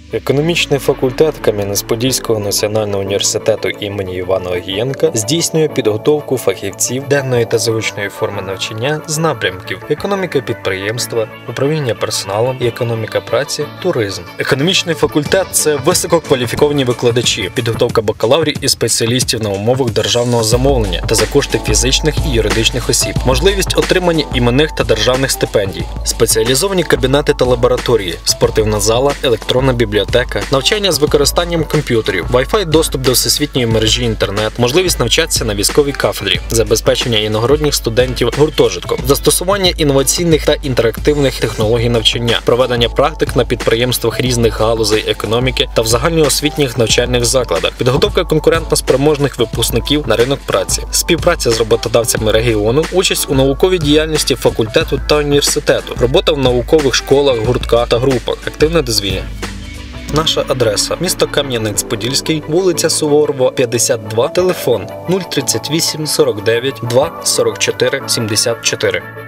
Економічний факультет Кам'янець-Подільського національного університету імені Івана Огієнка здійснює підготовку фахівців денної та заочної форми навчання з напрямків економіка підприємства, управління персоналом і економіка праці, туризм. Економічний факультет – це висококваліфіковані викладачі, підготовка бакалаврів і спеціалістів на умовах державного замовлення та за кошти фізичних і юридичних осіб, можливість отримання іменних та державних стипендій, спеціалізовані кабінети та лабораторії, спортивна зала, електронна бібліотека, навчання з використанням комп'ютерів, Wi-Fi доступ до всесвітньої мережі інтернет, можливість навчатися на військовій кафедрі, забезпечення іногородніх студентів гуртожитком, застосування інноваційних та інтерактивних технологій навчання, проведення практик на підприємствах різних галузей економіки та в загальноосвітніх навчальних закладах, підготовка конкурентно-спроможних випускників на ринок праці, співпраця з роботодавцями регіону, участь у науковій діяльності факультету та університету, робота в наукових школах, гуртках та групах, активне дозвілля. Наша адреса – місто Кам'янець-Подільський, вулиця Суворова, 52, телефон 038 49 2 44 74.